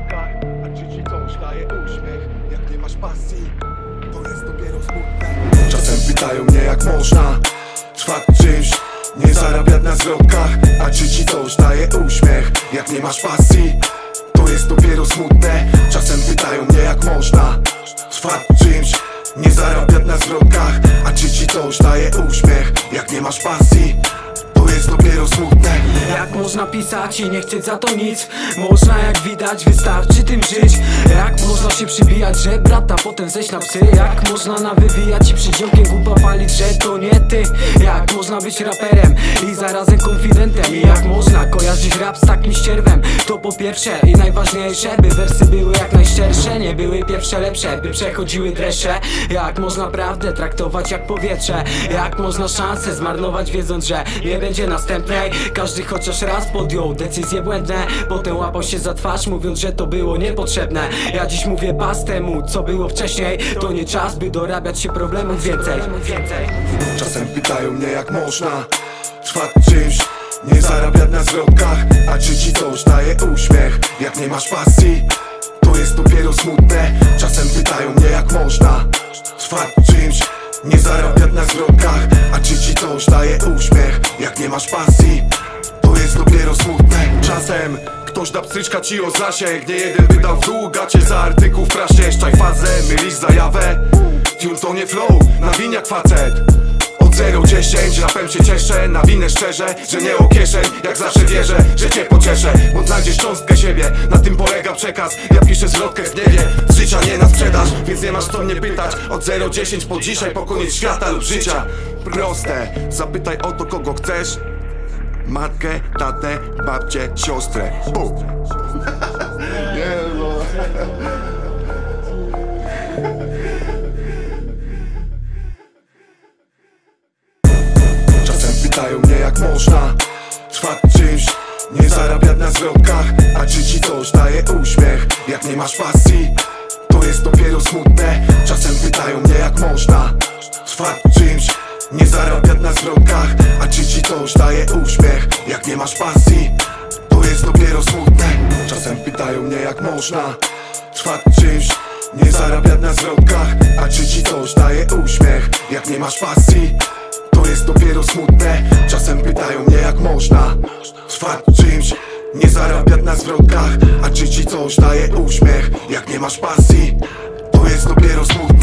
zwrotkach, a czy ci coś daje uśmiech? Jak nie masz pasji, to jest dopiero smutne. Czasem pytają mnie, jak można trwać czymś, nie zarabiać na zwrotkach, a czy ci coś daje uśmiech? Jak nie masz pasji, to jest dopiero smutne. Czasem pytają mnie, jak można trwać czymś, nie zarabiać na zwrotkach, a czy ci coś daje uśmiech? Jak nie masz pasji, to jest dopiero smutne. Jak można pisać i nie chcieć za to nic? Można, jak widać, wystarczy tym żyć. Jak można się przybijać, że brata, potem zejść na psy? Jak można nawywijać i przed ziomkiem głupa palić, że to nie ty? Jak można być raperem i zarazem konfidentem? I jak można kojarzyć rap z takim ścierwem? To po pierwsze i najważniejsze, by wersy były jak najszczersze, nie były pierwsze lepsze, by przechodziły dreszcze. Jak można prawdę traktować jak powietrze? Jak można szansę zmarnować, wiedząc, że nie będzie następnej? Każdy chociaż raz podjął decyzje błędne, potem łapał się za twarz, mówiąc, że to było niepotrzebne. Ja dziś mówię pas temu, co było wcześniej. To nie czas, by dorabiać się problemów więcej. Czasem pytają mnie, jak można trwać czymś, nie zarabiać na zwrotkach, a czy ci coś daje uśmiech? Jak nie masz pasji, to jest dopiero smutne. Czasem pytają mnie, jak można trwać czymś, nie zarabiać na zwrotkach, a czy ci coś daje uśmiech? Jak nie masz pasji, to jest dopiero smutne. Czasem ktoś da pstryczka ci o zasięg, nie jeden wydał w dół gacie za artykuł w prasie. Szczaj fazę, mylisz zajawę, tune to nie flow, nawiniak facet. Od 0-10 rapem się cieszę, nawinę szczerze, że nie o kieszeń. Jak zawsze wierzę, że cię pocieszę, bo znajdziesz cząstkę siebie. Na tym polega przekaz, ja piszę zwrotkę w gniewie. Z życia nie na sprzedaż, więc nie masz co mnie pytać. Od 0-10 po dzisiaj, po koniec świata lub życia. Proste, zapytaj o to, kogo chcesz. Matkę, tatę, babcię, siostrę. Bum. Nie no. Pytają mnie, jak można trwać czymś, nie zarabiać na zwrotkach, a czy ci coś daje uśmiech? Jak nie masz pasji, to jest dopiero smutne. Czasem pytają mnie, jak można trwać czymś, nie zarabiać na zwrotkach, a czy ci coś daje uśmiech? Jak nie masz pasji, to jest dopiero smutne. Czasem pytają mnie, jak można trwać czymś, nie zarabiać na zwrotkach, a czy ci coś daje uśmiech? Jak nie masz pasji, to jest dopiero smutne. Czasem pytają mnie, jak można trwać czymś, nie zarabiać na zwrotkach, a czy ci coś daje uśmiech? Jak nie masz pasji, to jest dopiero smutne.